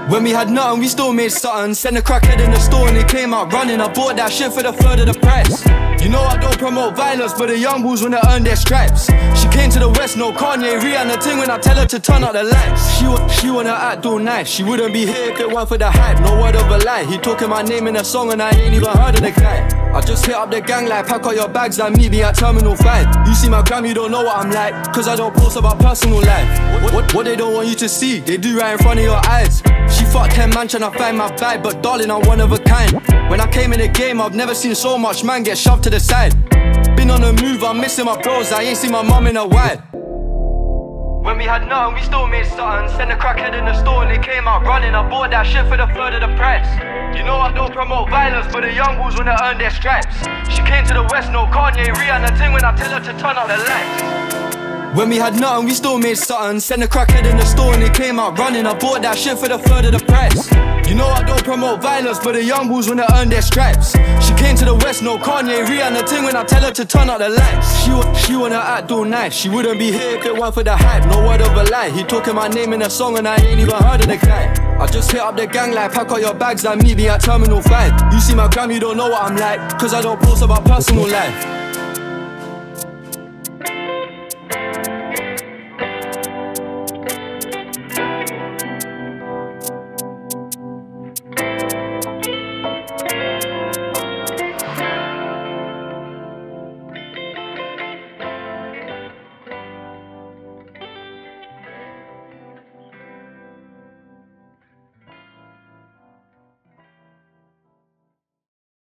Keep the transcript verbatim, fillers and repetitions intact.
When we had nothing, we still made something. Sent a crackhead in the store and they came out running. I bought that shit for the third of the price. You know I don't promote violence, but the young bulls wanna earn their stripes. She came to the west, no Kanye, Rihanna ting when I tell her to turn out the lights. She, she wanna act all nice, she wouldn't be here if it weren't for the hype. No word of a lie, he talking my name in a song and I ain't even heard of the guy. I just hit up the gang like pack out your bags and meet me at Terminal five. You see my gram, you don't know what I'm like, cause I don't post about personal life. What, what, what they don't want you to see, they do right in front of your eyes. She fucked ten man tryna find my vibe, but darling I'm one of a kind. When I came in the game I've never seen so much man get shoved to the side. Been on the move, I'm missing my bros, I ain't seen my mum in a while. When we had nothing, we still made something. Sent a crackhead in the store and they came out running. I bought that shit for the third of the price. You know I don't promote violence, but the young bulls wanna earn their stripes. She came to the west, no Kanye, Rihanna ting when I tell her to turn out the lights. When we had nothing, we still made something. Sent a crackhead in the store and they came out running. I bought that shit for the third of the price. You know I don't promote violence, but the young bulls wanna earn their stripes. She came to the west, no Kanye, Rihanna ting when I tell her to turn out the lights. She, she wanna act all nice, she wouldn't be here if it weren't for the hype. No word of a lie, he talking my name in a song and I ain't even heard of the guy. I just hit up the gang like pack out your bags and meet me at Terminal five. You see my gram, you don't know what I'm like, cause I don't post about personal life.